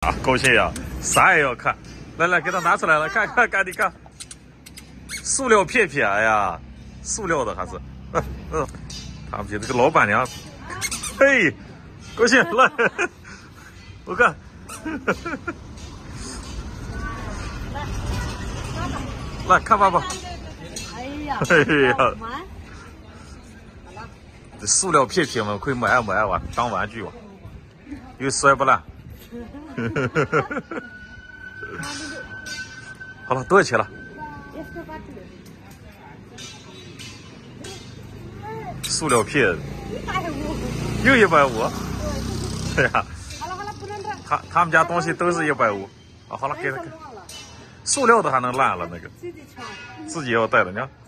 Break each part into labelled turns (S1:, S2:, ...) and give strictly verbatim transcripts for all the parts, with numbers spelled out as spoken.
S1: 啊，高兴呀，啥也要看。来来，给他拿出来了，看看看，你看，塑料片片，哎呀，塑料的还是，嗯嗯，他们这个老板娘，嘿，高兴来，我看，来看爸爸。哎呀，哎呀，这塑料片片嘛，可以买啊买啊，当玩具哇，又摔不烂。好了，多少钱了？塑料片，又一百五。对呀，他他们家东西都是一百五。啊，好了，给他给。塑料的还能烂了那个，自己要带的，你看。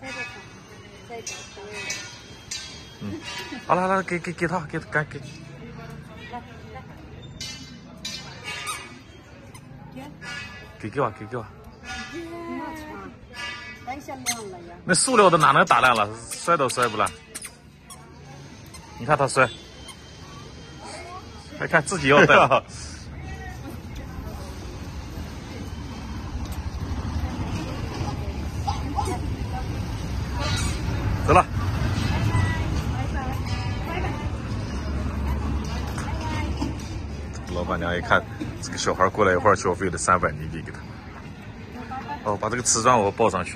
S1: 嗯，好了，来给给给他，给他赶给。给给我，给给我。那塑料的哪能打烂了？摔都摔不烂。你看他摔，还看自己要带。走了。老板娘一看这个小孩过来一会儿消费了三百尼币给他。哦，把这个瓷砖我抱上去。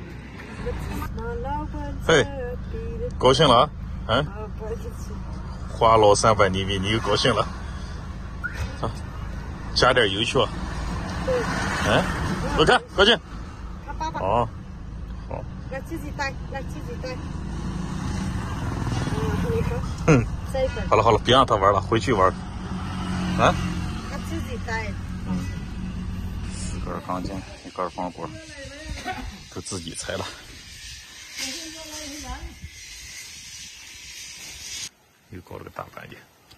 S1: 嘿，高兴了啊？嗯，花了三百尼币，你又高兴了？啊，加点油去啊。嗯，我看高兴。哦，好。
S2: 来自己带，来自己带。
S1: 嗯，好了好了，别让他玩了，回去玩。啊？
S2: 他自己带。
S1: 四根钢筋，一根方锅，都自己裁了。又搞了个大板间。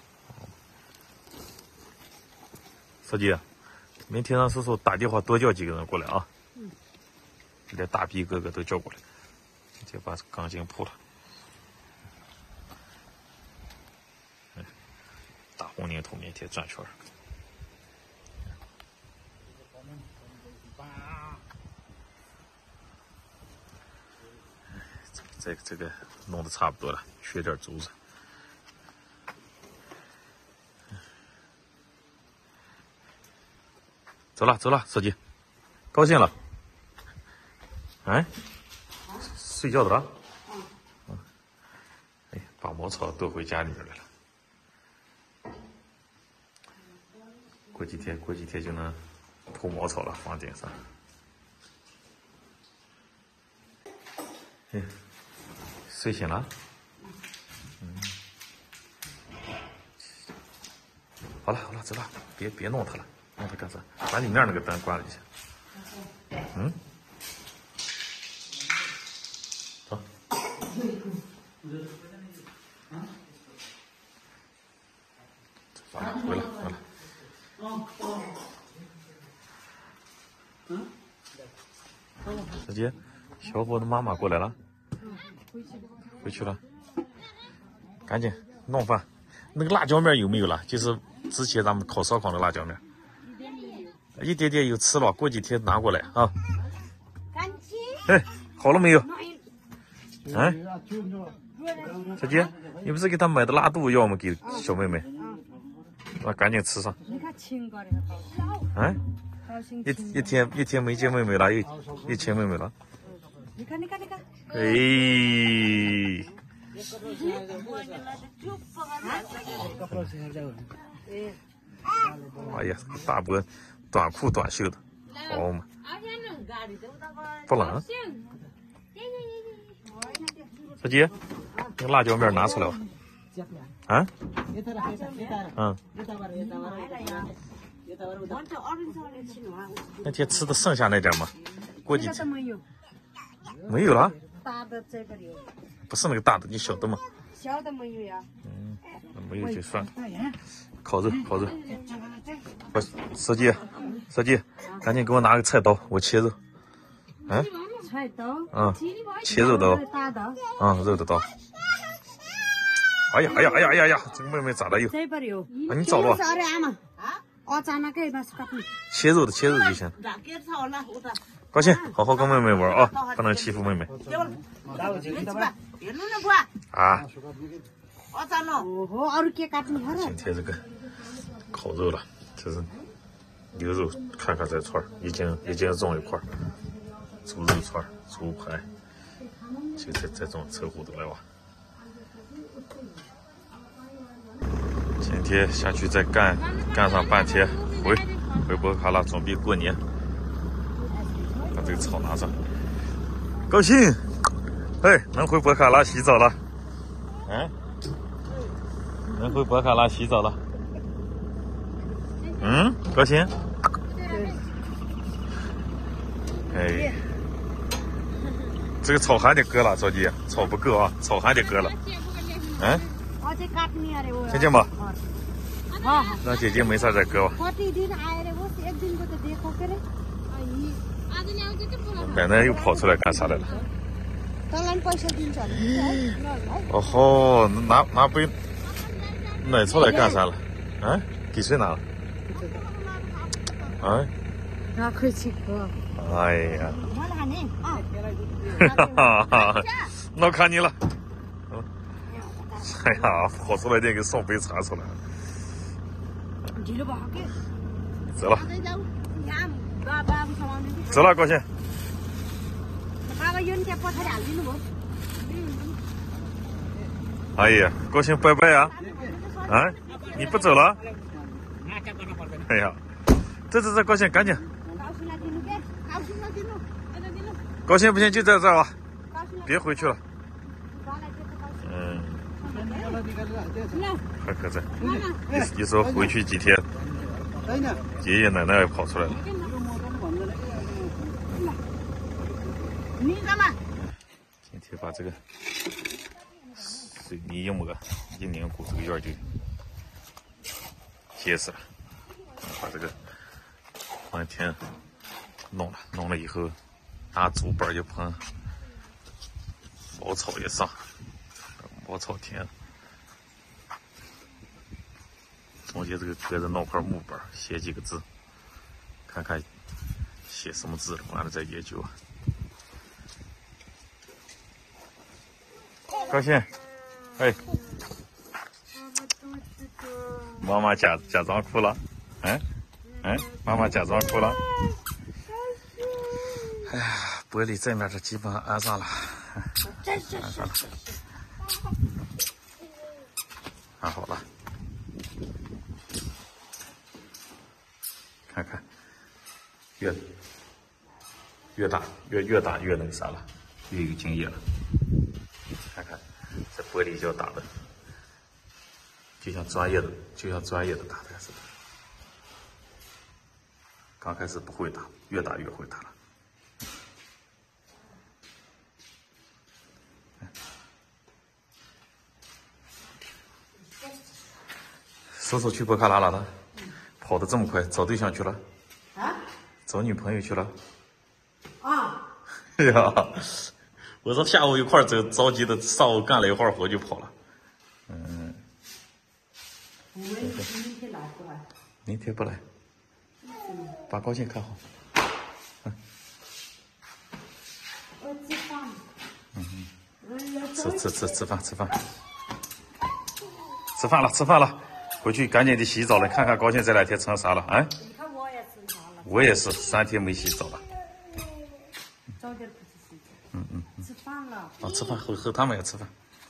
S1: 司机，明天让叔叔打电话多叫几个人过来啊。嗯。连大逼哥哥都叫过来，就把钢筋铺了。大红泥土面贴转圈。这个这个弄得差不多了，缺点珠子。走了走了，司机，高兴了。哎，睡觉的了。嗯。哎，把茅草都回家里面来了。过几天，过几天就能铺茅草了，房顶上。哎，睡醒了。嗯。好了好了，走了，别别弄它了，弄它干啥？把里面那个灯关了一下。嗯。走。完了，回来回来。小姐，小伙子妈妈过来了，回去了，赶紧弄饭。那个辣椒面有没有了？就是之前咱们烤烧烤的辣椒面，一点点有吃了，过几天拿过来啊。赶紧。哎，好了没有？哎，小姐，你不是给他买的拉肚药吗？给小妹妹。那赶紧吃上。哎，一一天一天没见妹妹了，又又亲妹妹了。你看你看你看。哎。哎呀，大波短裤短袖的，好嘛。不冷。小姐，那个辣椒面拿出来吧。啊？嗯。那天吃的剩下那点吗？过几天没有。没有了？大的这个有。不是那个大的，你小的吗？小的没有呀。嗯，没有就算了。烤肉，烤肉。我司机，司机，赶紧给我拿个菜刀，我切肉。嗯。菜刀。嗯，切肉刀。大刀。嗯，肉的刀。哎呀哎呀哎呀哎呀呀！这个妹妹咋的又？这边有。啊，你找了？啊？
S2: 哦，咱那个把是个。
S1: 切肉的切肉就行。高兴，好好跟妹妹玩啊，不能欺负妹妹。啊。今天这个烤肉了，这是牛肉，看看这串一斤一斤重一块，猪肉串、猪排，就这这种凑合的来哇。今天下去再干干上半天，回回博卡拉准备过年。把这个草拿上，高兴，哎，能回博卡拉洗澡了，嗯，能回博卡拉洗澡了，嗯，高兴，哎，这个草还得割了，着急，草不够啊，草还得割了，嗯，听见吗？让姐姐没事再割吧。奶奶又跑出来干啥来了？哦吼，拿拿杯奶出来干啥了？啊？给谁拿了？啊？
S2: 那可以去喝。
S1: 哎呀！哈哈哈！那看你了。哎呀，跑出来得给送杯茶出来了。走了。走了，高兴。哎呀，高兴拜拜啊！啊，你不走了？哎呀，这这这高兴，赶紧！高兴不行就在这儿吧，别回去了。嗯，还可在。一一说回去几天，爷爷奶奶也跑出来了。今天把这个水泥一抹一凝固，这个院就结实了。把这个半天弄了，弄了以后拿竹板一喷，茅草一上，茅草填，中间这个搁着弄块木板，写几个字，看看写什么字了，完了再研究。高兴，哎，妈妈假假装哭了，嗯嗯，妈妈假装哭了。哎呀，玻璃这面这基本上安上了，安上了，安好了。看看，越越大越越大越那个啥了，越有经验了。看看这玻璃胶打的，就像专业的，就像专业的打的似的。刚开始不会打，越打越会打了。叔叔去博卡拉了呢，跑得这么快，找对象去了？啊？找女朋友去了？啊？哎呀！我说下午一块儿走，着急的上午干了一会儿活就跑了。嗯。我们明天来不来？明天不来。把高兴看好。嗯。我吃饭。嗯。吃吃吃吃饭吃饭。吃饭了吃饭了，回去赶紧的洗澡了。看看高兴这两天成啥了啊？你看我也成啥了？我也是三天没洗澡了。早点不去洗澡。嗯嗯。吃饭了。啊，吃饭，后后他们也吃饭。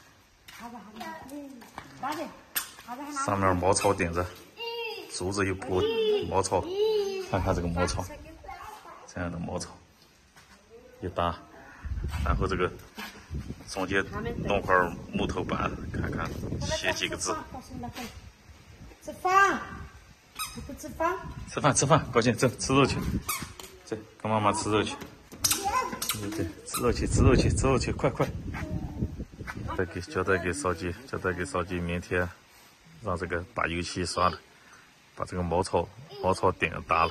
S1: 上面茅草顶着，竹子一铺茅草，看看这个茅草，这样的茅草一搭，然后这个中间弄块木头板，看看写几个字。吃饭，不吃饭？吃饭吃饭，高兴，走吃肉去，走跟妈妈吃肉去。对对，吃肉去，吃肉去，吃肉去，快快！再给交代给扫地，交代给扫地，明天让这个把油漆刷了，把这个茅草茅草顶搭了。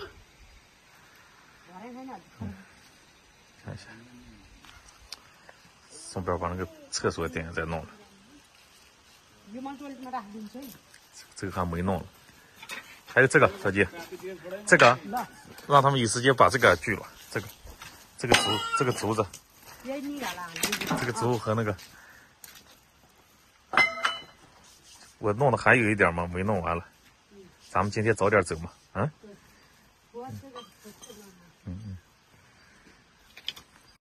S1: 嗯，看一下，顺便把那个厕所顶再弄了。这个还没弄了， 还有这个小姐，这个让他们有时间把这个锯了，这个这个竹这个竹子，这个竹和那个，我弄的还有一点吗？没弄完了，咱们今天早点走嘛，嗯。
S2: 我这个